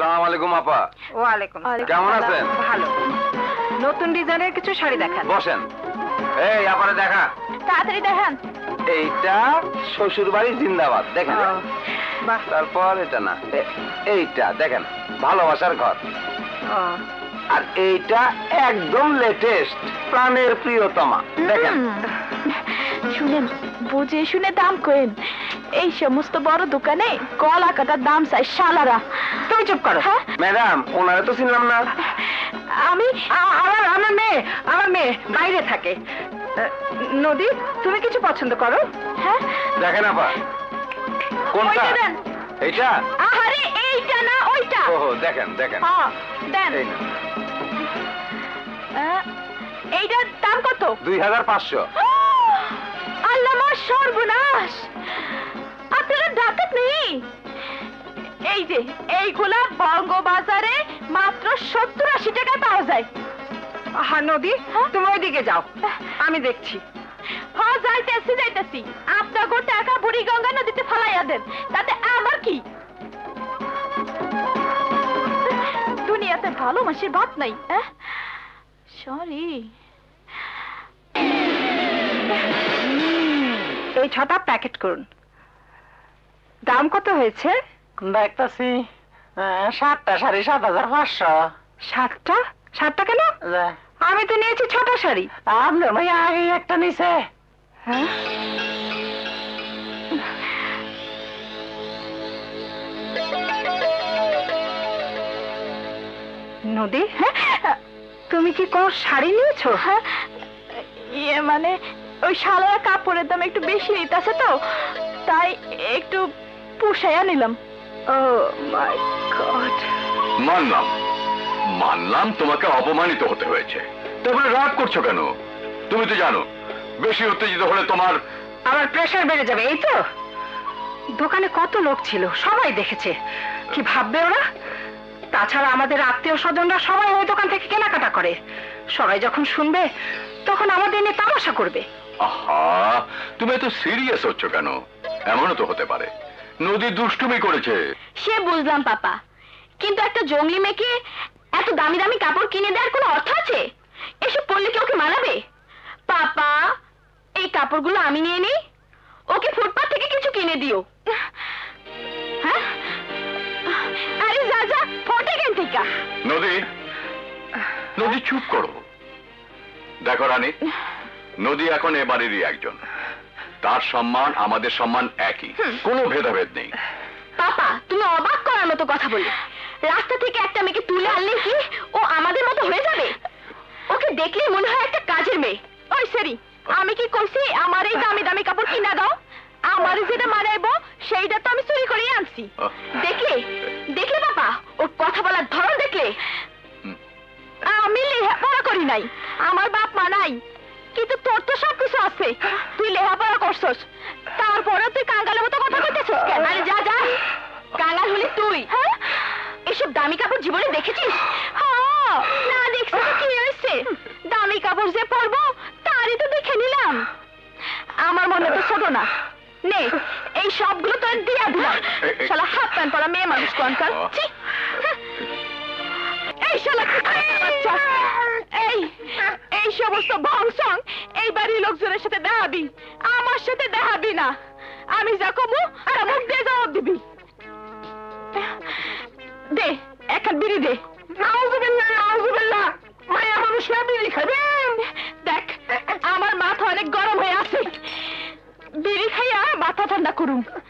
আসসালামু আলাইকুম আপা। ওয়ালাইকুম। কেমন আছেন? ভালো। নতুন ডিজাইনের কিছু শাড়ি দেখান। বসেন। এই আপারে দেখা। তাড়াতাড়ি দেখান। এইটা শ্বশুর বাড়ি জিন্দাবাদ, দেখেন। বাহ। তারপর এটা না, এইটা দেখেন, ভালোবাসার ঘর। আর এইটা একদম লেটেস্ট, প্রাণের প্রিয়তমা, দেখেন। শুনেন, বুঝে শুনে দাম কইন। এই সমস্ত বড় দোকানে গলা কাটার দাম চাই শালারা। তুমি চুপ করো। ম্যাডাম, ওনারে তো চিনলাম না। আমার মেয়ে বাইরে থাকে। নদী, তুমি কিছু পছন্দ করো? হ্যাঁ দেখেন আপা, কোনটা? ওইটা দেন। এইটা? আহারে এইটা না ওইটা। ওহো, দেখেন দেখেন। হ্যাঁ দেন। এই না, এইটার দাম কত? 2500। আল্লাহ মা সর্বনাশ, আপনারা ডাকাত নেই? এই যে এইগুলা বঙ্গবাজারে মাত্র 70-80 টাকায় পাওয়া যায়। হ্যাঁ নদী, তুমি ওইদিকে যাও, আমি দেখছি। হ্যাঁ যাইতেছি। আপনাকে টাকা বুড়ি গঙ্গা নদীতে ফেলাইয়া দেন, তাতে আমার কি? দুনিয়াতে ভালো মাসির ভাত নাই। সরি। এই 6টা প্যাকেট করুন। দাম কত হয়েছে? দেখতেছি 7টা শাড়ি 7500। 7টা? 7টা কেন? আমি তো নিয়েছি 6টা শাড়ি। আপনার ভাই আগে একটা নিছে। হ্যাঁ, নদী, তুমি কি কোন শাড়ি নিয়েছো? হ্যাঁ, ইয়ে মানে ওই শালার কাপড়ের দাম একটু বেশি নিতেছে তো, তাই একটু পুষাইয়া নিলাম। Oh my god. মানলাম তোমাকে অপমানিত হতে হয়েছে, তারপরে রাগ করছো কেন? তুমি তো জানো বেশি উত্তেজিত হলে তোমার আমার প্রেসার বেড়ে যাবে। এই তো দোকানে কত লোক ছিল, সবাই দেখেছে। কি ভাববে ওরা? তাছাড়া আমাদের আত্মীয় স্বজনরা সবাই ওই দোকান থেকে কেনাকাটা করে। সবাই যখন শুনবে তখন আমাদের নিয়ে তামাশা করবে। আহা, তুমি এত সিরিয়াস হচ্ছ কেন? এমনও তো হতে পারে নদী দুষ্টুমি করেছে। সে বুঝলাম পাপা, কিন্তু একটা জঙ্গলি মেয়েকে এত দামি দামি কাপড় কিনে দেওয়ার কোনো অর্থ আছে? এসব পরলে কি ওকে মানাবে? পাপা, এই কাপড়গুলো আমি নিয়ে নিই, ওকে ফুটপাথ থেকে কিছু কিনে দিও। হ্যাঁ, আরে যা ফটে কেন থেকে। নদী চুপ করো। দেখো রানী, নদী এখন এ বাড়িরই একজন। তার সম্মান আমাদের সম্মান একই, কোনো ভেদাভেদ নেই। পাপা, তুমি অবাক করার মতো কথা বললে। রাস্তা থেকে একটা মেয়েকে তুলে আনলে কি ও আমাদের মতো হয়ে যাবে? ওকে দেখলে মনে হয় একটা কাজের মেয়ে। ওই সরি, আমি কি কইছি আমার এই দামি দামি কাপড় কিনা দাও? আমার যেটা মানাইবো সেইটা তো আমি চুরি করে আনছি। দেখলে পাপা, ওর কথা বলার ধরন দেখলে? আমি লেখাপড়া করি নাই, আমার বাপ মা নাই, কিন্তু তোর তো সবকিছু আছে। তুই লেখাপড়া করছস, তারপরে তুই কাঙ্গালের মতো কথা কইতেছিস কেন? আরে যা কাঙ্গাল হলি তুই। হ্যাঁ, এসব দামি কাপড় জীবনে দেখেছিস? না দেখছি তো কি হয়েছে? দামি কাপড় যে পরবো তারই তো দেখে নিলাম। আমার মনে তো ছোট না। নে, এই সবগুলো তো দিয়া দিলাম। শালা হাফ প্যান্ট পরা মেয়ে মানুষ কনকাল। এই শালা বাচ্চা, এই সমস্ত ভংসং এই বাড়ির লোকজনের সাথে দেখাবি, আমার সাথে দেখাবি না। আমি যা কমু আর মুখ দিয়ে জবাব দিবি। দে একটা বিড়ি দে। নাউজুবিল্লাহ, মায়া মানুষরা বিড়ি খাবে? দেখ, আমার মাথা অনেক গরম হয়ে আছে, বিড়ি খাইয়া মাথা ঠান্ডা করুম।